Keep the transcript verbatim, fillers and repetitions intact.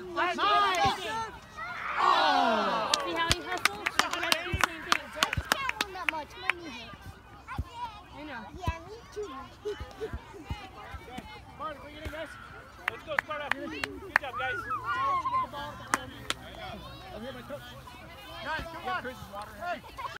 Nice. Oh! See how he hustles? He has to do the same thing. I just can't run that much. My knee hit. I know. Yeah, me too. Sparta, bring it in, guys. Let's go, Sparta. Good job, guys. I'm here, my coach. Guys, come on. Chris is water. Hey.